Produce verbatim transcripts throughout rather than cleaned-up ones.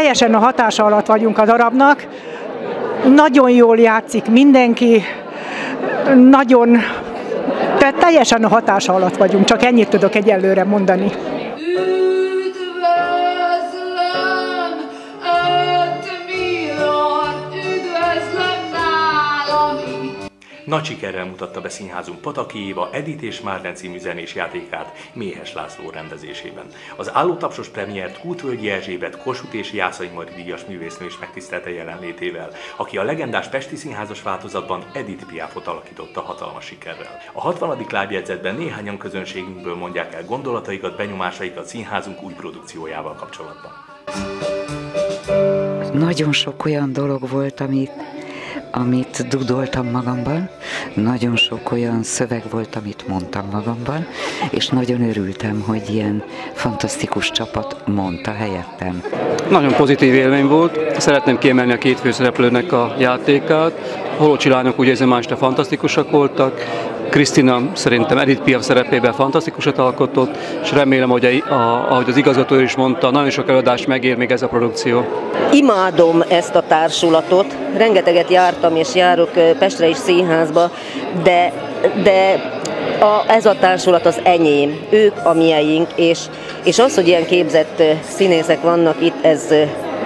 teljesen a hatása alatt vagyunk a darabnak. Nagyon jól játszik mindenki, nagyon, tehát teljesen a hatása alatt vagyunk, csak ennyit tudok egyelőre mondani. Nagy sikerrel mutatta be színházunk Pataki Éva Edith és Marlene című zenés játékát Méhes László rendezésében. Az állótapsos premiért Kútvölgyi Erzsébet Kossuth és Jászai Mari díjas művésznő is megtisztelte jelenlétével, aki a legendás pesti színházas változatban Edith Piafot alakította hatalmas sikerrel. A hatvanadik lábjegyzetben néhányan közönségünkből mondják el gondolataikat, benyomásaikat színházunk új produkciójával kapcsolatban. Nagyon sok olyan dolog volt, amit amit dudoltam magamban, nagyon sok olyan szöveg volt, amit mondtam magamban, és nagyon örültem, hogy ilyen fantasztikus csapat mondta helyettem. Nagyon pozitív élmény volt, szeretném kiemelni a két főszereplőnek a játékát. Holocsi lányok úgy érzem, este fantasztikusak voltak, Krisztina szerintem Edith Piaf szerepében fantasztikusat alkotott, és remélem, hogy a, ahogy az igazgató is mondta, nagyon sok előadást megér még ez a produkció. Imádom ezt a társulatot, rengeteget jártam és járok Pestre is színházba, de, de a, ez a társulat az enyém, ők a mieink, és, és az, hogy ilyen képzett színészek vannak itt, ez,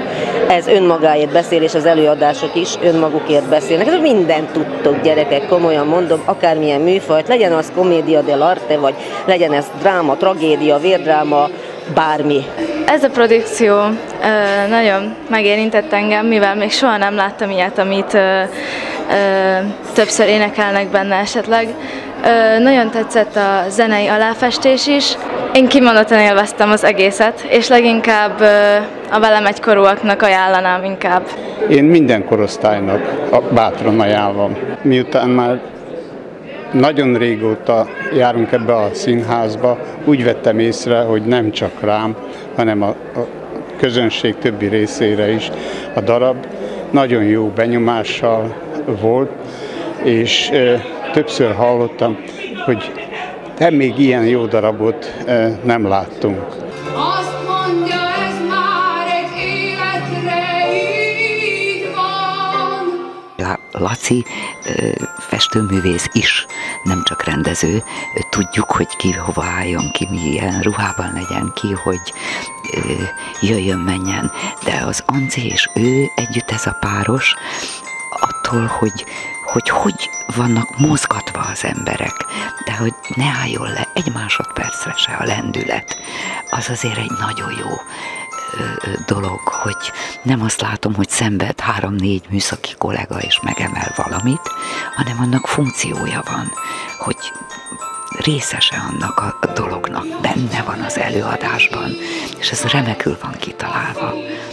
ez önmagáért beszél, és az előadások is önmagukért beszélnek. Ez mindent tudtok, gyerekek, komolyan mondom, akármilyen műfajt, legyen az comédia dell'arte, vagy legyen ez dráma, tragédia, vérdráma, bármi. Ez a produkció ö, nagyon megérintett engem, mivel még soha nem láttam ilyet, amit ö, ö, többször énekelnek benne esetleg. Ö, nagyon tetszett a zenei aláfestés is. Én kimondottan élveztem az egészet, és leginkább ö, a velem egykorúaknak ajánlanám inkább. Én minden korosztálynak bátran ajánlom. Miután már nagyon régóta járunk ebbe a színházba, úgy vettem észre, hogy nem csak rám, hanem a, a közönség többi részére is a darab nagyon jó benyomással volt, és e, többször hallottam, hogy de még ilyen jó darabot e, nem láttunk. Azt mondja, ez már egy életre így van. Laci festőművész is, nem csak rendező. Tudjuk, hogy ki hova álljon, ki milyen ruhában legyen, ki hogy jöjjön, menjen. De az Anci és ő együtt, ez a páros, attól, hogy hogy hogy vannak mozgatva az emberek, de hogy ne álljon le egy másodpercre se a lendület, az azért egy nagyon jó dolog, hogy nem azt látom, hogy szenved három-négy műszaki kollega és megemel valamit, hanem annak funkciója van, hogy részese annak a dolognak, benne van az előadásban, és ez remekül van kitalálva.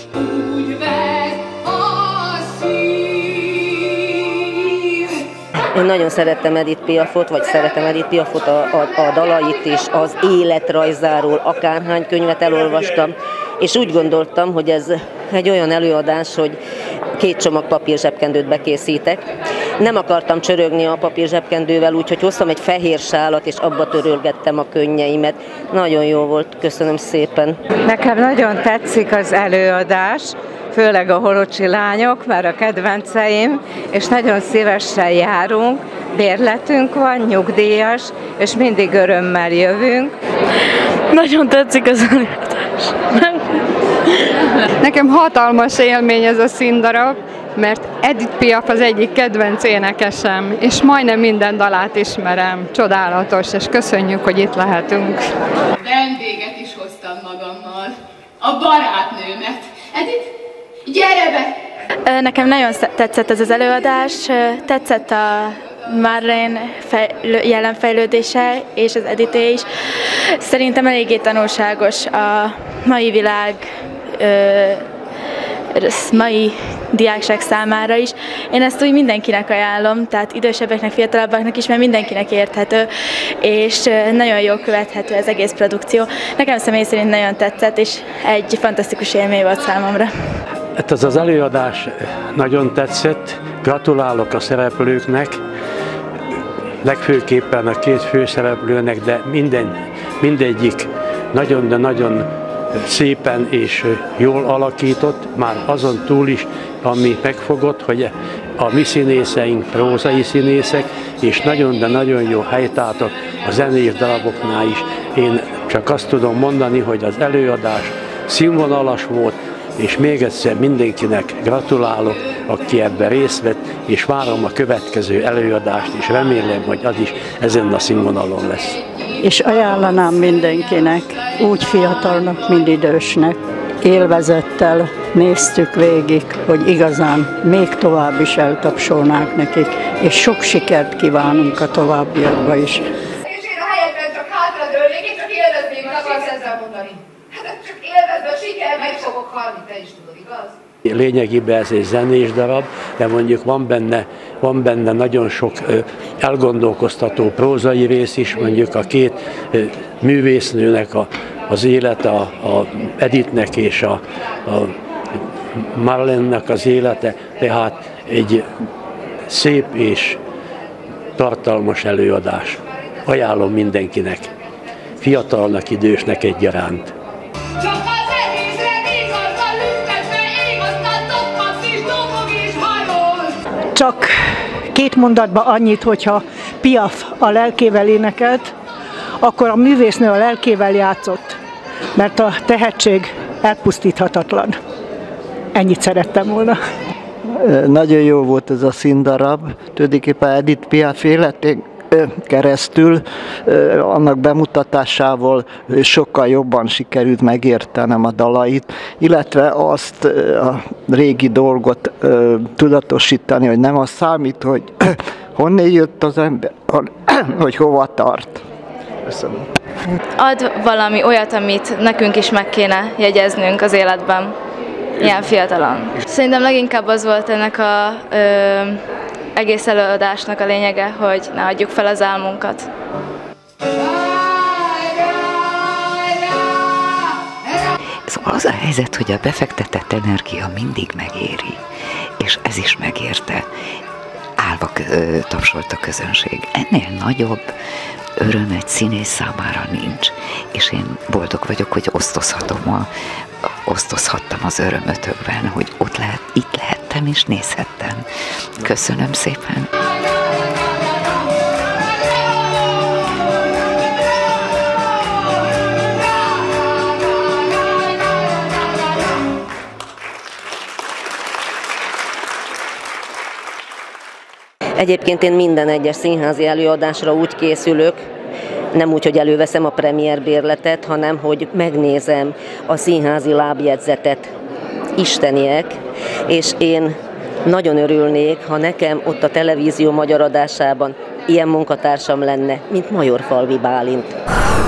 Én nagyon szerettem Edith Piafot, vagy szeretem Edith Piafot, a, a, a dalait is, az életrajzáról akárhány könyvet elolvastam, és úgy gondoltam, hogy ez egy olyan előadás, hogy két csomag papírzsebkendőt bekészítek. Nem akartam csörögni a papírzsebkendővel, úgyhogy hoztam egy fehér sálat, és abba törölgettem a könnyeimet. Nagyon jó volt, köszönöm szépen. Nekem nagyon tetszik az előadás, főleg a Holocsi lányok, már a kedvenceim, és nagyon szívesen járunk, bérletünk van, nyugdíjas, és mindig örömmel jövünk. Nagyon tetszik az előadás. Nekem hatalmas élmény ez a színdarab, mert Edith Piaf az egyik kedvenc énekesem, és majdnem minden dalát ismerem. Csodálatos, és köszönjük, hogy itt lehetünk. Vendéget is hoztam magammal, a barátnőmet. Edith, gyere be! Nekem nagyon tetszett ez az előadás, tetszett a Marlene jelenfejlődése és az Edité is. Szerintem eléggé tanulságos a mai világ, mai diákság számára is. Én ezt úgy mindenkinek ajánlom, tehát idősebbeknek, fiatalabbaknak is, mert mindenkinek érthető, és nagyon jól követhető az egész produkció. Nekem személy szerint nagyon tetszett, és egy fantasztikus élmény volt számomra. Hát ez az előadás nagyon tetszett, gratulálok a szereplőknek, legfőképpen a két főszereplőnek, de minden, mindegyik nagyon, de nagyon szépen és jól alakított, már azon túl is, ami megfogott, hogy a mi színészeink prózai színészek, és nagyon, de nagyon jó helytálltak a zenés daraboknál is. Én csak azt tudom mondani, hogy az előadás színvonalas volt, és még egyszer mindenkinek gratulálok, aki ebben részt vett, és várom a következő előadást, és remélem, hogy az is ezen a színvonalon lesz. És ajánlanám mindenkinek, úgy fiatalnak, mint idősnek, élvezettel néztük végig, hogy igazán még tovább is eltapsolnánk nekik, és sok sikert kívánunk a továbbiakba is. És én a helyetben csak hátradőlnék, én csak élvezném, mit akarsz ezzel mondani? Hát csak élvezve a siker, meg fogok halni, te is tudod, igaz? Lényegében ez egy zenés darab, de mondjuk van benne, van benne nagyon sok ö, elgondolkoztató prózai rész is, mondjuk a két ö, művésznőnek a, az élete, a, a Edithnek és a, a Marlennek az élete, tehát egy szép és tartalmas előadás. Ajánlom mindenkinek, fiatalnak, idősnek egyaránt. Csak két mondatban annyit, hogyha Piaf a lelkével énekelt, akkor a művésznő a lelkével játszott, mert a tehetség elpusztíthatatlan. Ennyit szerettem volna. Nagyon jó volt ez a színdarab, tulajdonképpen Edith Piaf életén keresztül, annak bemutatásával sokkal jobban sikerült megértenem a dalait, illetve azt a régi dolgot tudatosítani, hogy nem az számít, hogy honnan jött az ember, hogy hova tart. Köszönöm. Ad valami olyat, amit nekünk is meg kéne jegyeznünk az életben, ilyen fiatalon. Szerintem leginkább az volt ennek a ö, egész előadásnak a lényege, hogy ne adjuk fel az álmunkat. Szóval az a helyzet, hogy a befektetett energia mindig megéri, és ez is megérte. Állva tapsolt a közönség. Ennél nagyobb öröm egy színész számára nincs, és én boldog vagyok, hogy osztozhatom a, osztozhattam az örömötökben, hogy ott lehet, itt lehettem és nézhettem. Köszönöm szépen! Egyébként én minden egyes színházi előadásra úgy készülök, nem úgy, hogy előveszem a premierbérletet, hanem hogy megnézem a színházi lábjegyzetet, isteniek, és én nagyon örülnék, ha nekem ott a televízió magyar adásában ilyen munkatársam lenne, mint Majorfalvi Bálint.